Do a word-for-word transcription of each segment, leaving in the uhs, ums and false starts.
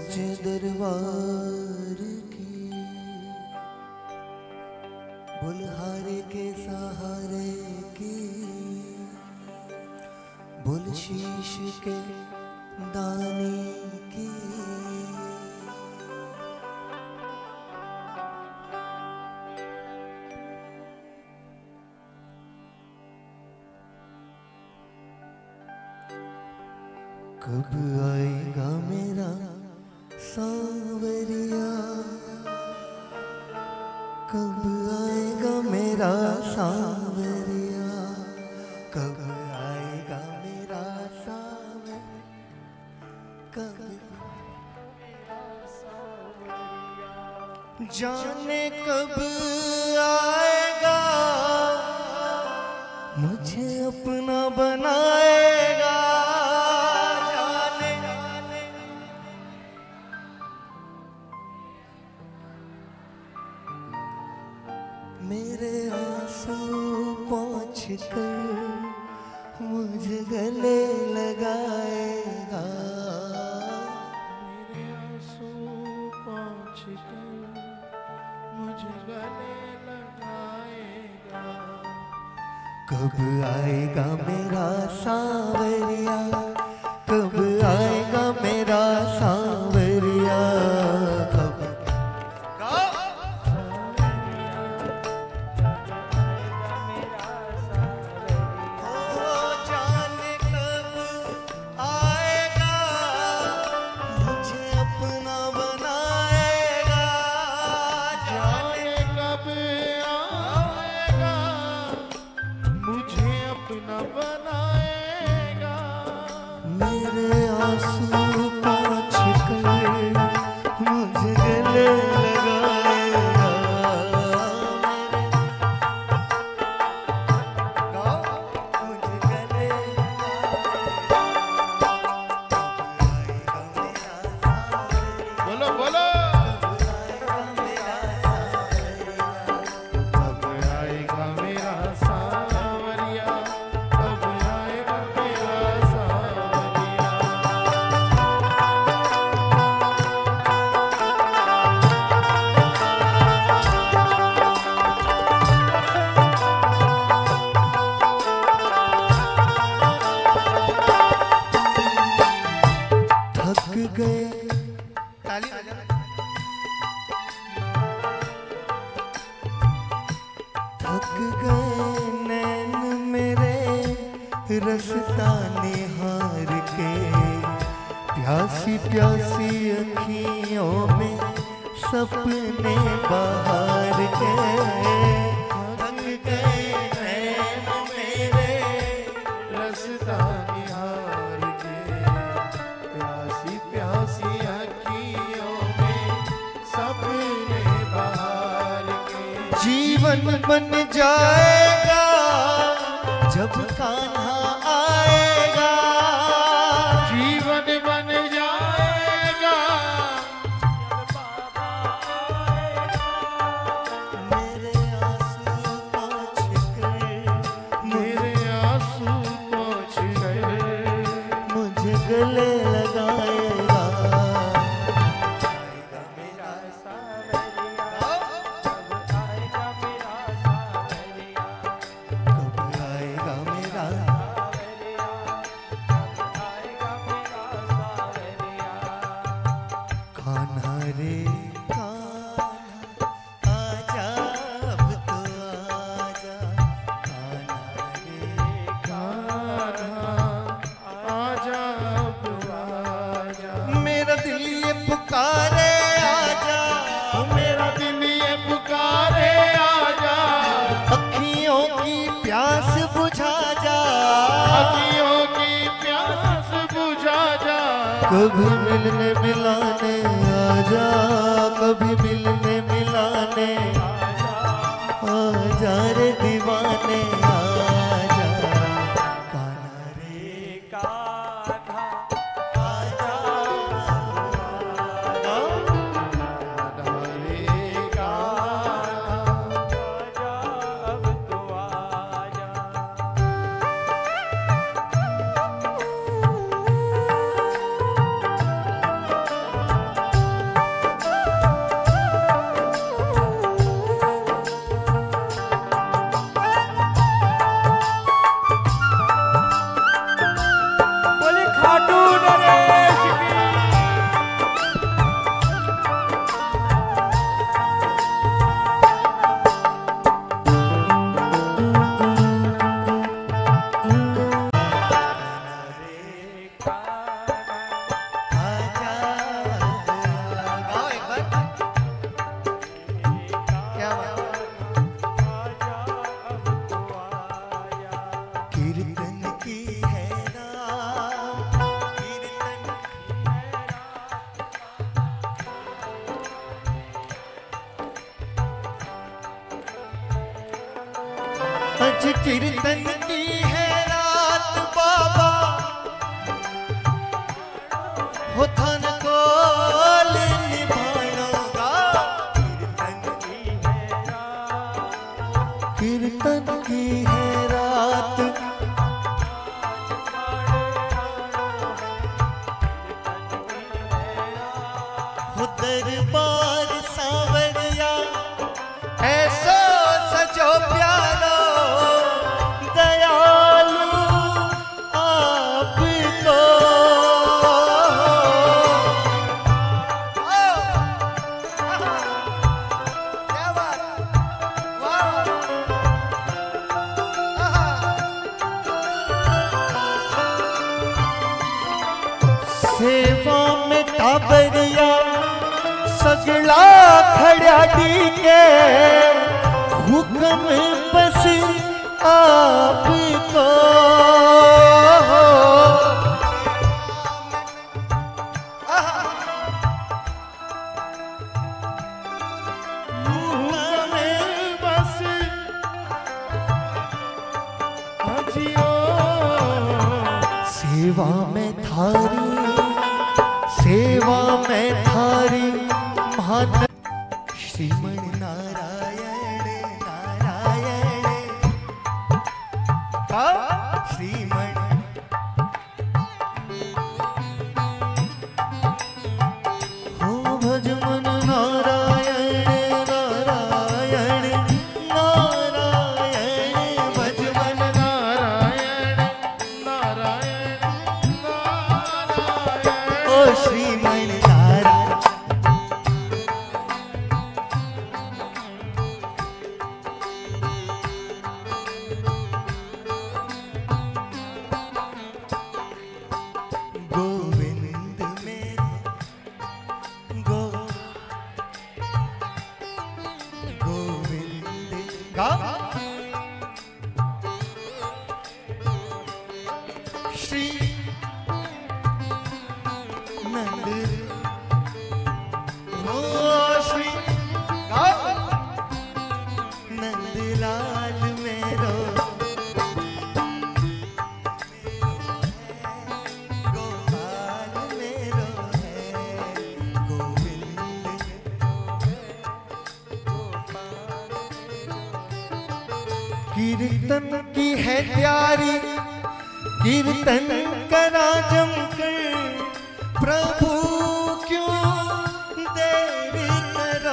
सच्चे दरबार की, बुलहारे के सहारे की, बुल शीश के दाने की। कब आएगा मेरा सांवरिया, कब आएगा मेरा सांवरिया, कब आएगा मेरा सांवरिया, कब जाने कब आएगा, मुझे अपना बनाएगा। मेरे आंसू पोंछ कर मुझे गले लगाएगा, मेरे आंसू पोंछ कर मुझे गले लगाएगा। कब आएगा मेरा सांवरिया, कब आएगा मेरा सांवरिया, कब मेरे आंसू पोंछ कर मुझे गले लगाएगा, मुझे गले बोलो बोलो थक गए नैन मेरे रसता निहार के, प्यासी प्यासी अखियों में सपने बहार के। थक गए नैन मेरे रसता निहार के, प्यासी प्यासी अखियों में सपने बहार के। जीवन बन जाएगा जब कान्हा आएगा, जीवन बन जाएगा मेरे आंसू पोंछ कर मेरे आंसू पोंछ कर मुझे गले लगाएगा। कान्हा रे कान्हा आजा अब तो आजा, कान्हा रे कान्हा आजा अब आजा। मेरा दिल ये पुकारे आजा, मेरा दिल ये पुकारे आजा, अखियों की प्यास बुझा जा, अखियों की प्यास बुझा जा। कभी मिलने मिलाने आजा, कभी मिलने मिलाने आजा रे दीवाने आजा। कान्हा रे कान्हा आजा, कान्हा रे कान्हा आजा अब तो आजा। कीर्तन की है रात, कीर्तन आज कीर्तन की है रात बाबा हो थन को निभाऊंगा। कीर्तन की है रात, हो दरबार सांवरिया ऐसो सजो प्यारो दयालु आपको। क्या बात, वाह, सेवा में टाबरिया सगला खड़ा के हुक्म बस आपको। हुक्म बस हाजियो। सेवा में थारी, सेवा में थारी महान श्रीमन नारायण नारायण का श्रीमन हो भजमन नारायण नारायण नारायण भजमन नारायण नारायण नारायण। ओ श्रीमन नारायण। गोविंद में गो गोविंद का श्री नंद हो श्री का नंदलाल मेरो गोपाल मेरो है गोविंद। कीर्तन की है प्यारी कीर्तन करा जमकर प्रभु क्यों देरी करो।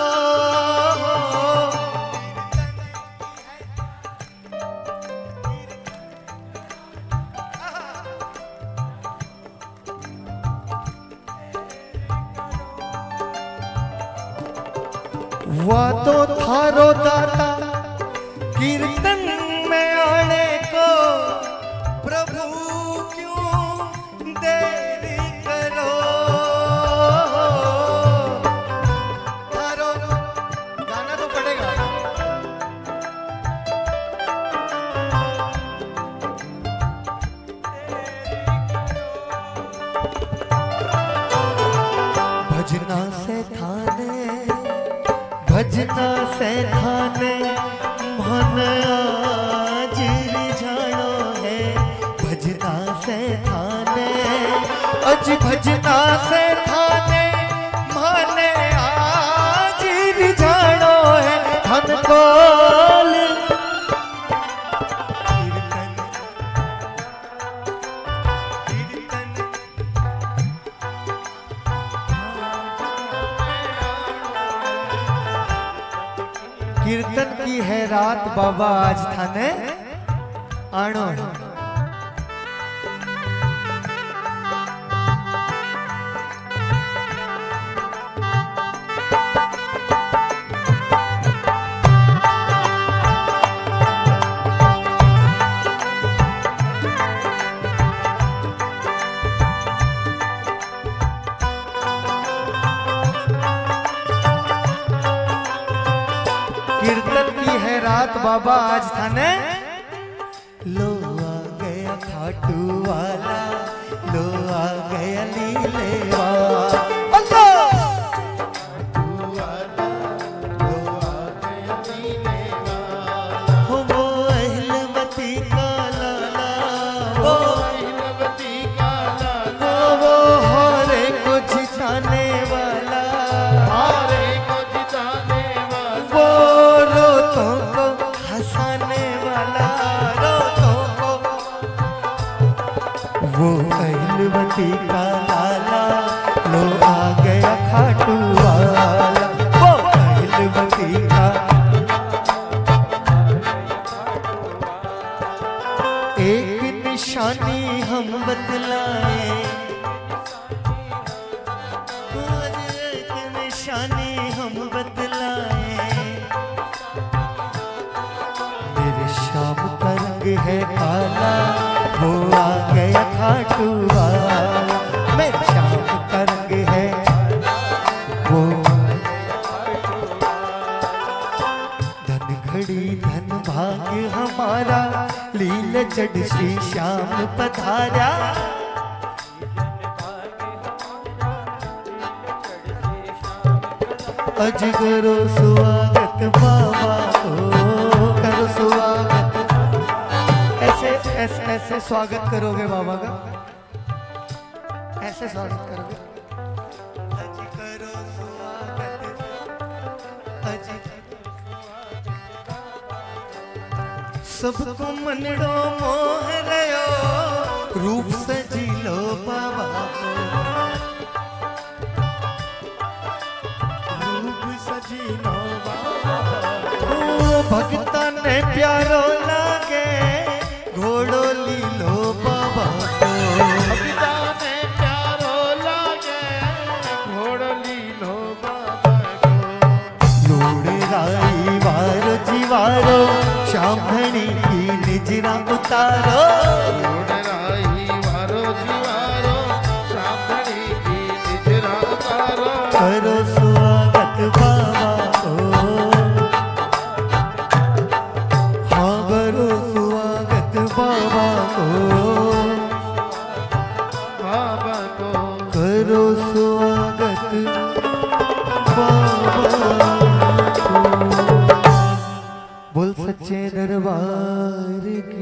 वह तो थारो दाता कीर्तन में आने को प्रभु क्यों देरी करो। थारो गाना तो पड़ेगा। भजना से थाने भजना से थाने मन आज रिझानो है। भजना से थाने अज भजना से थाने मन आज रिझानो है। धन कोल कीर्तन कीर्तन कीर्तन की है रात बाबा आज थाने आणो। कीर्तन की है रात बाबा आज थाने लो खाटू वाला लो आ गया लीले वाला। अल्लाह हो वो अहलवती का लाला, वो अहिलवती का लाला, वो हरे को जिताने वाला, हारे को जिताने वाला, वो रोतों को हंसाने वाला, रोतों को। वो अहिलवती का लाला लो आ गया खाटू वाला, वो अहिलवती का। एक निशानी हम बतलाए, आज एक निशानी हम बतलाए, मेरे शाम का रंग है काला, वो आ गया खाटू वाला, मेरे शाम का रंग है वो। धन घड़ी धन भाग्य हमारा, लील चढ़ श्री श्याम पधारा। अज करो स्वागत बाबा को, करो स्वागत। ऐसे ऐसे ऐसे स्वागत करोगे बाबा का, ऐसे स्वागत करोगे। अज करो स्वागत, अज सबको मनड़ो मोह रयो, रूप सजी लो बाबा को, रूप सजी लो बाबा, ओ भगता ने प्यारो लागे, घोड़ो ली लो बाबा को, भगता ने प्यारो लागे, घोड़ो लीलो बाबा को। लोड़े राई वारो जीवारो, श्याम धनी की निजरा उतारो, राही वारो जीवारो, सामने की निजरा उतारो, करो स्वागत बाबा को, हाँ करो स्वागत बाबा को, बाबा को करो स्वागत बाबा को। बोल सच्चे दरबार की,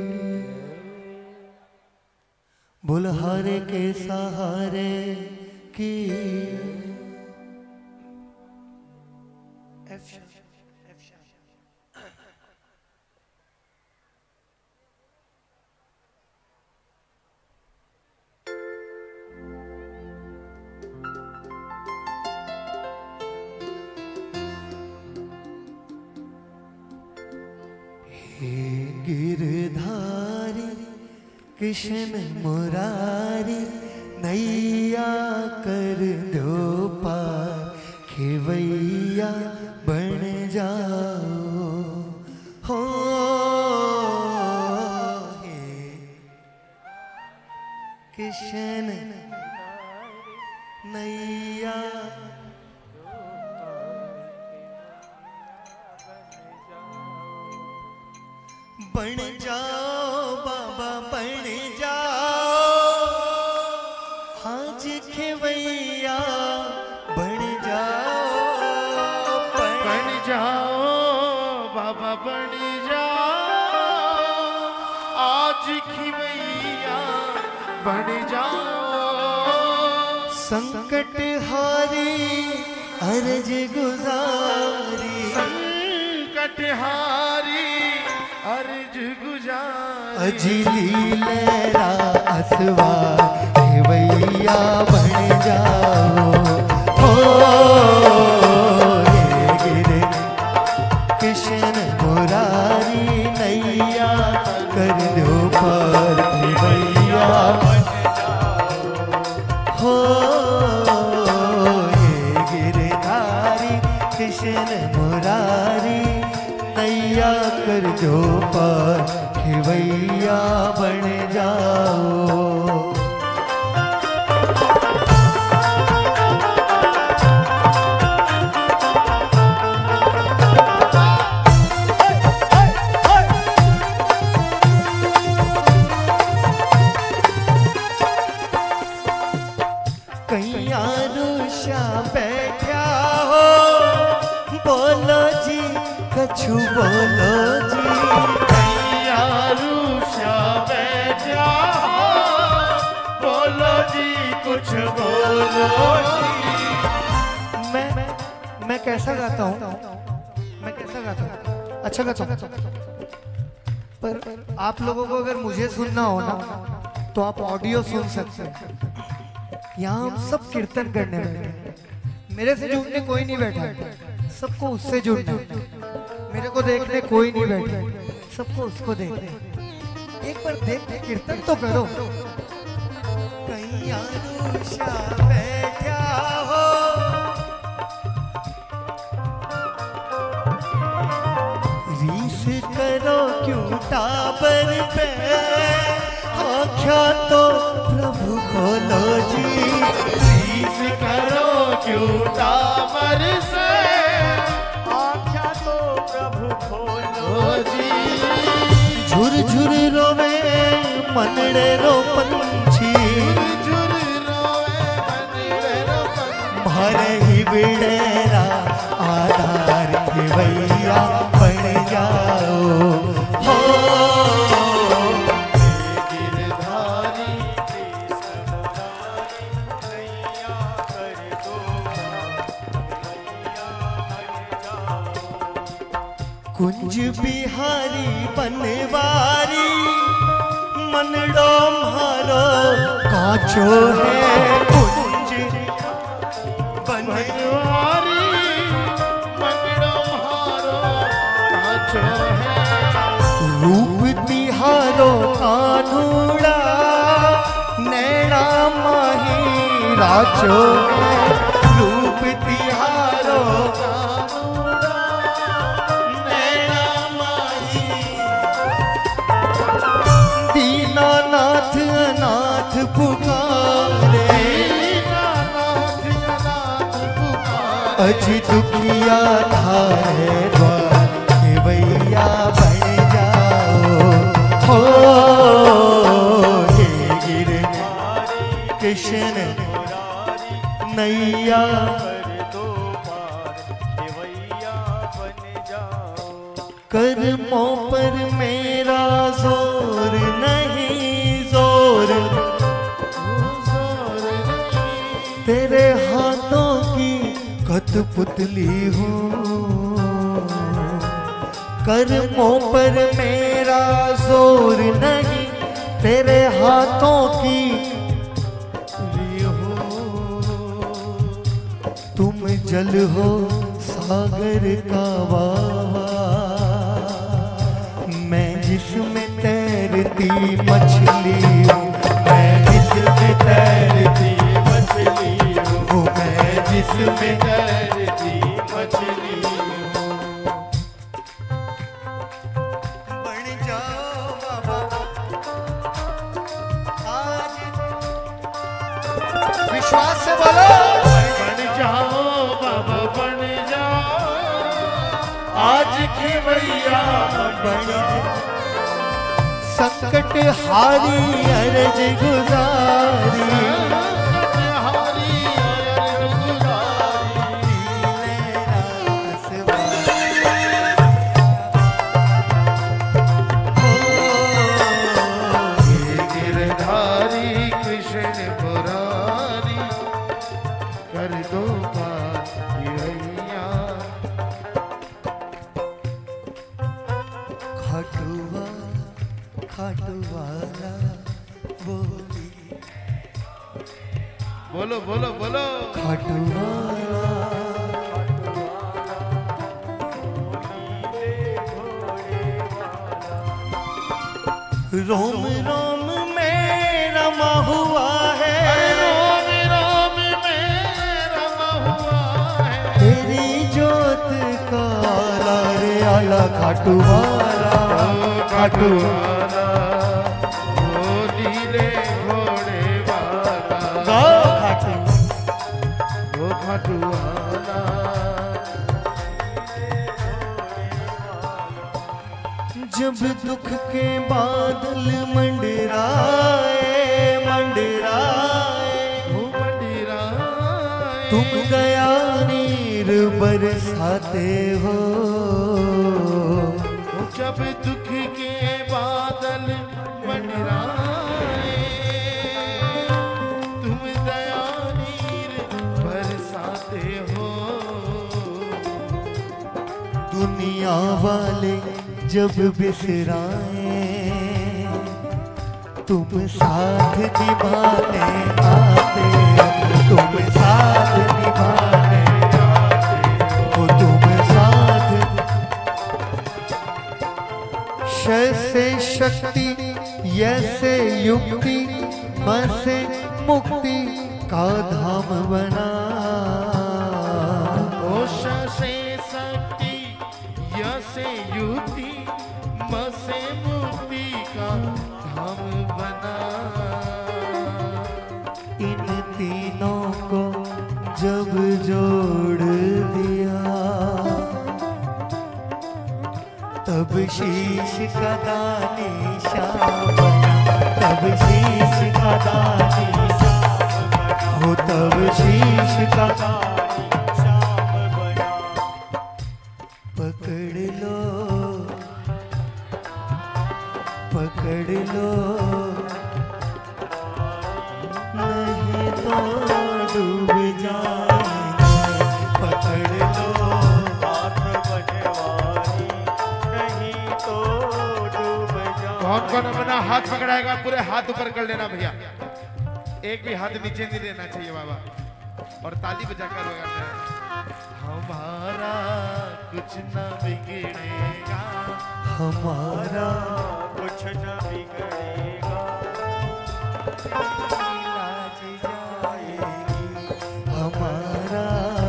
बोल हारे के सहारे की। हे गिरधारी कृष्ण मुरारी, नैया कर दो पार, खेवैया बन जाओ हो। हे कृष्ण नैया बन जाओ बाबा, बन जाओ आज खेवैया, बन जाओ बन जाओ बाबा, बन जाओ आज खिवैया, बन जाओ संकट हारी अर्ज गुजारी, संकट हारी अर्ज गुजार, अजली लहरा असवार, खेवैया बन जाओ हो। हे गिरे कृष्ण मुरारी, नैया कर दो पार, खेवैया हो। हे गिरधारी कृष्ण मुरारी, नैया कर दो पार, खेवैया बन जाओ। बोलो जी। मैया रूठा बैठा बोलो जी कुछ बोलो जी। मैं मैं कैसा गाता हूँ, मैं कैसा गाता हूँ, अच्छा गाता हूँ। पर आप लोगों को अगर मुझे सुनना हो ना तो आप ऑडियो सुन सकते हैं। यहाँ हम सब कीर्तन करने बैठे हैं, मेरे से जुड़ने कोई नहीं बैठा है, सबको उससे जुड़ना है। मेरे को देखने कोई नहीं बैठा, सबको उसको देखने। एक बार देख के कीर्तन तो करो। कहीं आरुषा बैठा हो, रीस करो क्यों टाबर पे, आँखा तो प्रभु खोलो जी। रीस करो क्यों टाबर से, आँखा तो प्रभु खोलो जी। झुर झुर रोवे मनड़े रो पंछी, झुर रोवे मनड़े रो पंछी। भरे ही बिड़ेरा आधार के भैया बन जाओ हो। गिरधारी कृष्ण मुरारी नैया कर दो नैया बन जाओ। कुंज बिहारी बनवारी मनड़ो मारो काचो है। कुंज बनवारी मनड़ो मारो काचो है। रूप तिहारो कानूड़ा नैना माही राचो है। रूप तिहारो कानूड़ा नैना माही। दीनानाथ अनाथ पुकारे, अज दुखिया थारे द्वार के भैया बन जाओ हो। हे गिरधारी कृष्ण नैया कर्मों पर मेरा जोर नहीं, जोर तेरे हाथों की कठपुतली हूँ। कर्मों पर मेरा जोर नहीं, तेरे हाथों की तुम जल हो सागर का वावा, मैं जिसमें तैरती मछली हूँ। मैं जिसमें तैरती मछली हूँ, मैं जिसमें तैरती मछली हूँ। बन जाओ बाबा आज, विश्वास से बोलो। बन जाओ बाबा बन जाओ, आज की भैया बन संकट हारी अरज गुजारी। हारी अरज गुजारी। गिरधारी कृष्ण मुरारी कर दो बात भैया। खटुआ खटुआला बोली, बोलो बोलो बोलो। खटुआला रोम रोम में रमा हुआ है। रोम रोम में रमा हुआ है। तेरी जोत का रे आला खाटुवाला, खाटुवाला वो नीले घोड़े वाला। खाटू वो खाटुवाला जब दुख के बादल मंडराए मंडराए, वो मंडराए। तुम दया नीर बरसाते हो। जब दुख के बादल मंडराए, तुम दया नीर बरसाते हो। दुनिया वाले जब बिसराए, तुम साथ निभाने आते हो, तुम साथ निभाने आते हो, तुम साथ। शय से शक्ति, यसे युक्ति, मन से मुक्ति का धाम बना। ओश से शक्ति, यसे युक्ति, मन से मुक्ति का धाम बना। इन तीनों को जब जोड़ दिया, तब शीश का दानिशान बना, तब शीश का दानिशान बना, हो तब शीश का दानिशान बना। पकड़ लो, पकड़ लो, नहीं तो डूब जाएंगे। पकड़ लो हाथ बजवानी, नहीं तो डूब जाएंगे। कौन कौन अपना हाथ पकड़ाएगा? पूरे हाथ ऊपर कर लेना भैया, एक भी हाथ नीचे नहीं लेना चाहिए बाबा, और ताली बजाकर बजाना है। हमारा कुछ न बिगड़ेगा, हमारा कुछ न बिगड़ेगा, लाज जाएगी, हमारा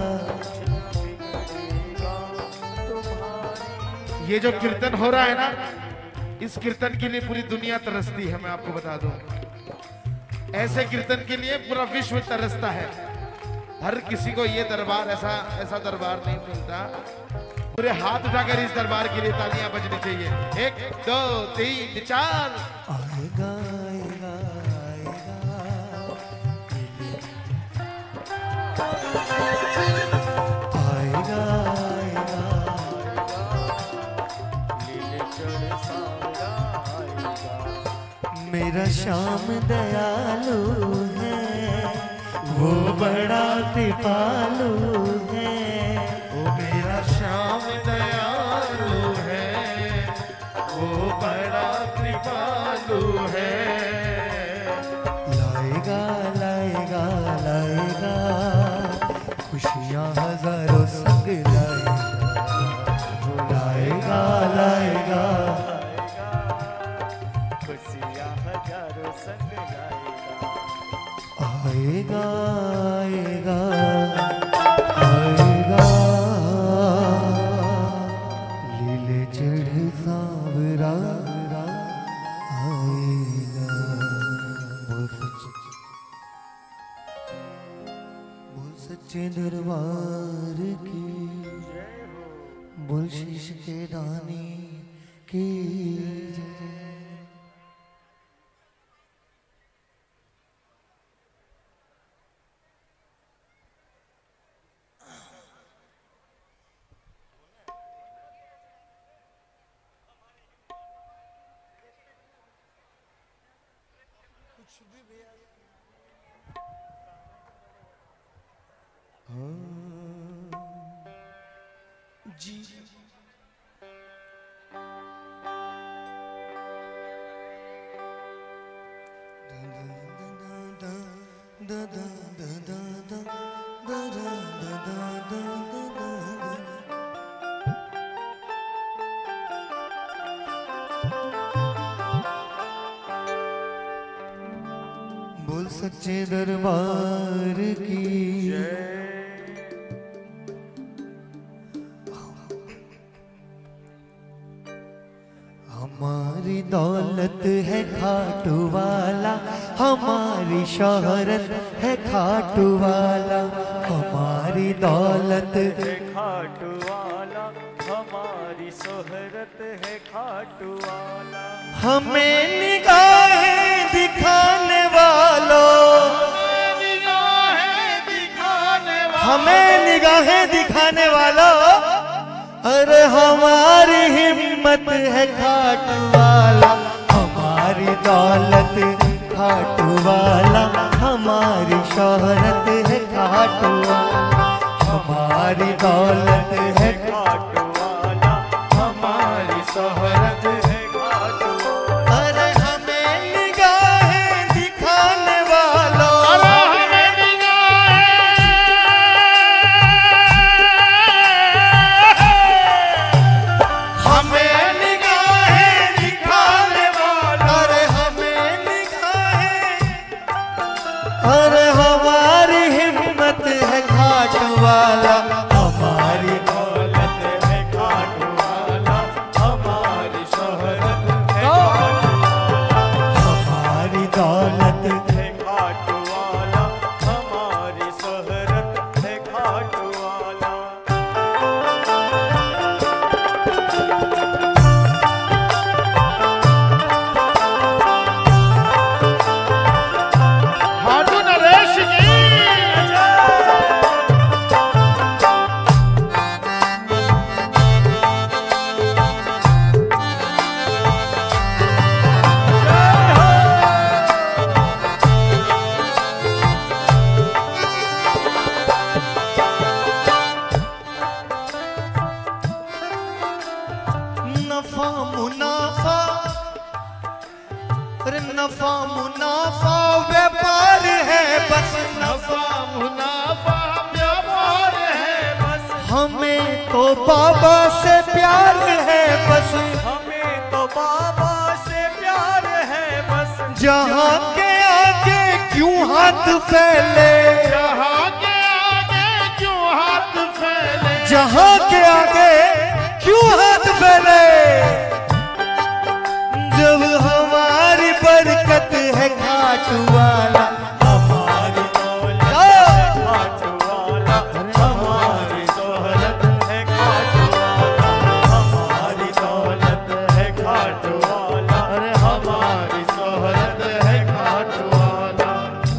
ये जो कीर्तन हो रहा है ना, इस कीर्तन के लिए पूरी दुनिया तरसती है। मैं आपको बता दूं, ऐसे कीर्तन के लिए पूरा विश्व तरसता है। हर किसी को ये दरबार, ऐसा ऐसा दरबार नहीं मिलता। पूरे हाथ उठाकर इस दरबार के लिए तालियां बजनी चाहिए। एक दो तीन चार। आएगा आएगा आएगा आएगा आएगा। मेरा श्याम दयालु है, वो बड़ा कृपालु है। वो मेरा श्याम दयालु है, वो बड़ा कृपालु है। लाएगा लाएगा लाएगा, खुशियाँ हजारों संग लाएगा। लाएगा लाएगा, खुशियाँ हजारों संग लाएगा। आएगा आएगा आएगा, लीले चढ़ सांवरा आएगा। बोल सच्चे, बोल सच्चे दरबार की, बोल शीश के दानी की जय। जी बोल सच्चे दरबार की हमारी दौलत है खाटू वाला, हमारी शोहरत है खाटू वाला। हमारी दौलत है खाटू वाला, हमारी शोहरत है खाटू वाला। हमें निगाहें दिखाने वालों, हमें निगाहें दिखाने वालों, अरे हमारी हिम्मत है खाटू वाला, हमारी दौलत खाटू वाला, हमारी शोहरत है खाटू वाला, हमारी दौलत है खाटू वाला, हमारी शोहरत है खाटू वाला। अरे हमें निगाहें दिखाने वालों, अरे हमारी हिम्मत है खाटू वाला, हमारी दौलत है खाटू वाला, हमारी शोहरत है खाटू वाला, हमारी दौलत है खाटू वाला, हमारी शोहरत है खाटू वाला। खाटू नरेश जी नफा मुनाफा, अरे नफा मुनाफा व्यापार है बस, नफा मुनाफा व्यापार है बस, हमें तो बाबा से प्यार है बस, हमें तो बाबा से प्यार है बस, जहाँ के आगे क्यों हाथ फैले, जहाँ के आगे क्यों हाथ फैले, जहाँ के आगे क्यों हाथ फैले, जब हमारी बरकत है खाटू वाला, हमारी दौलत है खाटू वाला, हमारी शोहरत है खाटू वाला, हमारी दौलत है खाटू वाला, अरे हमारी शोहरत है खाटू वाला।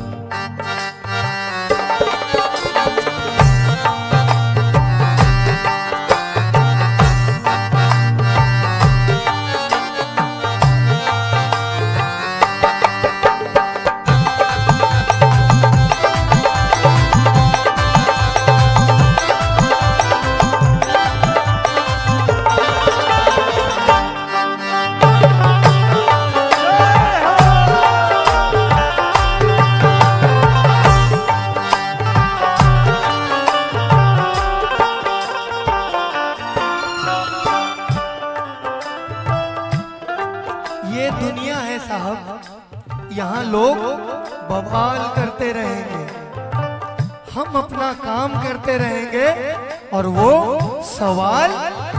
ये दुनिया है साहब, यहाँ लोग बवाल करते रहेंगे, हम अपना काम करते रहेंगे और वो सवाल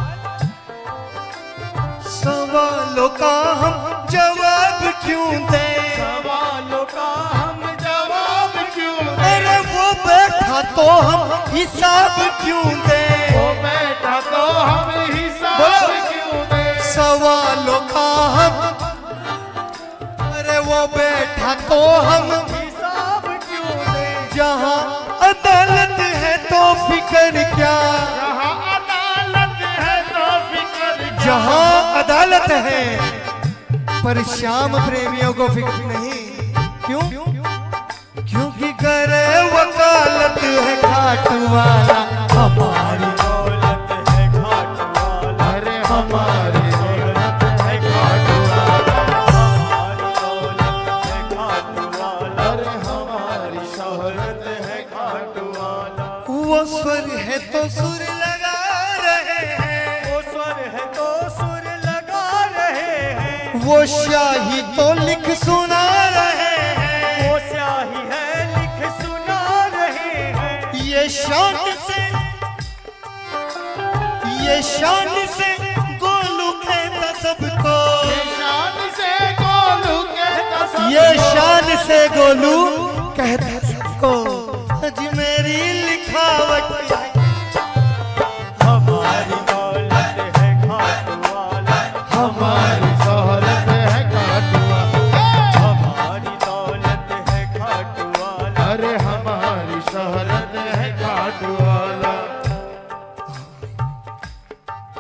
सवालों का हम जवाब क्यों दें, सवालों का हम जवाब क्यों दें, अरे वो बैठा तो हम हिसाब क्यों दें, वो बैठा तो हम हिसाब क्यों दें, सवालों का हम, अरे वो बैठा तो हम हिसाब क्यों दे, जहाँ अदालत है तो फिक्र क्या, जहाँ अदालत है तो फिक्र क्या, जहाँ अदालत है पर श्याम प्रेमियों को फिक्र नहीं, क्यों? क्योंकि करे वकालत है खाटू वाला, हमारी दौलत है खाटू वाला, अरे हमारी शोहरत है खाटू वाला, हमारी दौलत है खाटू वाला, अरे हमारी शोहरत है खाटू वाला। वो स्वर है तो सुर लगा रहे हैं, वो स्वर है तो सुर लगा रहे हैं, वो शाही तो लिख सुना रहे हैं, वो स्याही है लिख सुना रहे हैं, ये शान से, ये शान से गोलू कहता सबको, शान से गोलू कहता सबको, ये शान से गोलू कहता सबको, आज मेरी लिखावट हमारी दौलत है खाटू वाला, हमारी शोहरत है खाटू वाला, हमारी दौलत है खाटू वाला, अरे हमारी शोहरत है खाटू वाला।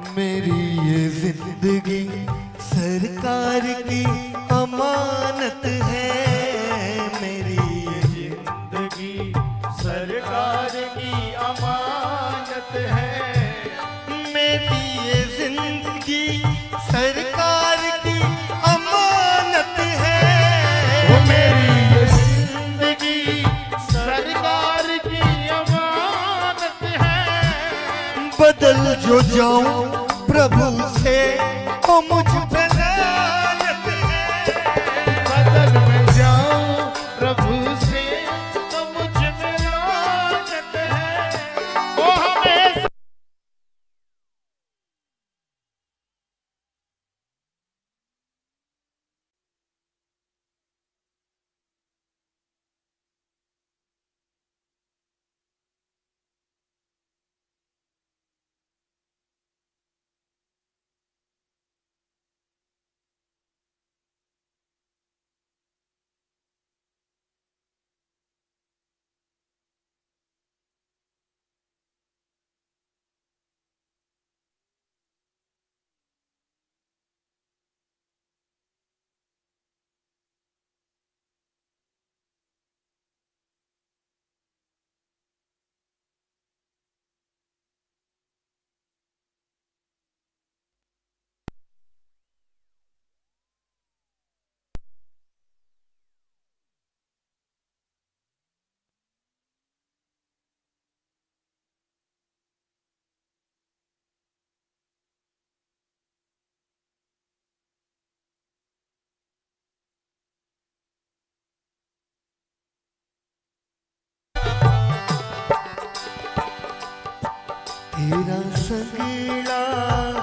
मेरी ये जिंदगी सरकार की अमानत है, मेरी ये जिंदगी सरकार की अमानत है, मेरी ये जिंदगी सरकार की अमानत है, वो मेरी ये जिंदगी सरकार की अमानत है। बदल जो जाऊं प्रभु से ओ मुझ पे लानत है, बदल में जाऊं प्रभु से तो मुझ में लानत है। वो हमें तेरा संगीला